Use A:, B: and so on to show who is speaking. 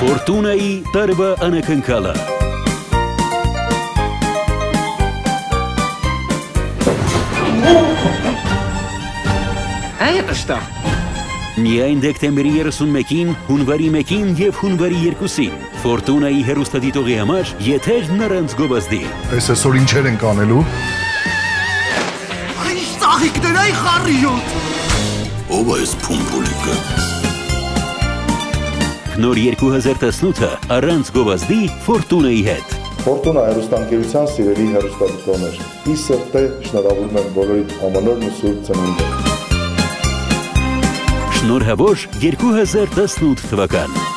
A: Ֆորտունայի տարվա անակնկալը։
B: Это что?
A: Միայն դեկտեմբերի 31-ին, հունվարի 1-ին և հունվարի 2-ին Ֆորտունայի հեռուստադիտողի համար եթերն առանց գովազդի։
C: Այսօր ինչեր ենք անելու։
D: Այս ծաղիկներ այ խառիոտ։
E: Ով է այս փումփուլիկը։
A: Նոր 2018-ը առանց գովազդի Ֆորտունայի հետ։
F: Ֆորտունա հեռուստաընկերության սիրելի հեռուստադիտողներ, ի սրտե շնորհավորում եմ բոլորիդ համանորն ու սուրբ ծնունդը։
A: Շնորհավոր 2018 թվական։